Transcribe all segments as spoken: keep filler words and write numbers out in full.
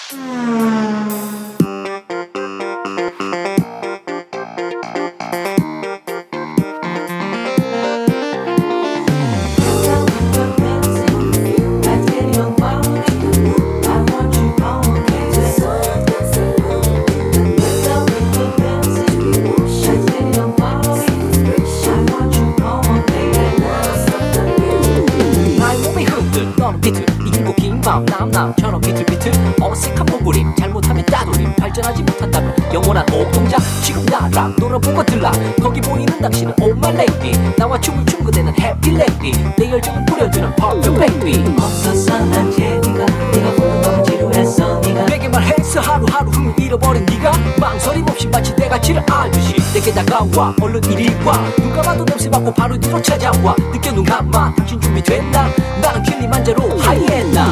비틀 이기고 긴 밤 남남처럼 비틀비틀 어색한 몸부림 잘못하면 따돌림 발전하지 못한다면 영원한 옥동자 지금 나랑 놀아보고 들라 거기 보이는 당신은 Oh my lady 나와 춤을 춘 그대는 happy lady 내 열정을 뿌려주는 perfect baby 없었어 난 제니가 네가 보는 건 지루했어 네가 내게 말했어 하루하루 흥을 잃어버린 네가 망설임 없이 마치 내 가치를 알듯이 내게 다가와 얼른 이리 와 누가 봐도 냄새 맡고 바로 뒤로 찾아와 느껴 눈 감아 당신 준비됐나 나는 킬리만자로 하이에나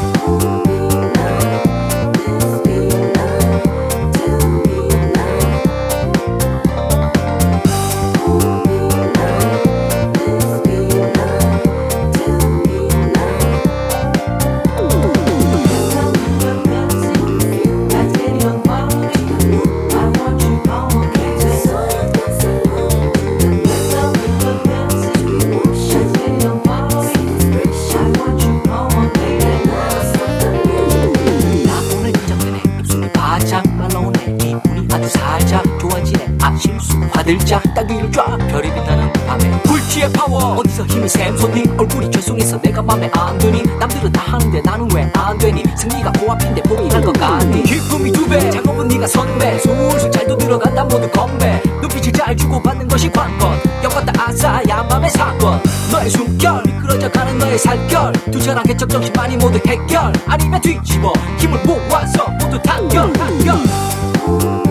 말라오네 기분이 아주 살짝 좋아지네 아 실수 화들짝 따귀를 쫙 별이 빛나는 밤에 불치의 파워 어디서 힘을 샘솟니 얼굴이 죄송해서 내가 맘에 안 드니 남들은 다 하는데 나는 왜 안 되니 승리가 코앞인데 포기할 것 같니 기쁨이 두배 작업은 네가 선배 솔솔 잘도 들어간다 모두 건배 눈빛을 잘 주고받는 것이 관건 엮었다 아싸야 맘의 사건 너의 숨결 미끄러져 가는 너의 살결 두절한 개척 정신만이 모두 해결 아니면 뒤집어 힘을 모아서 모두 단결 단결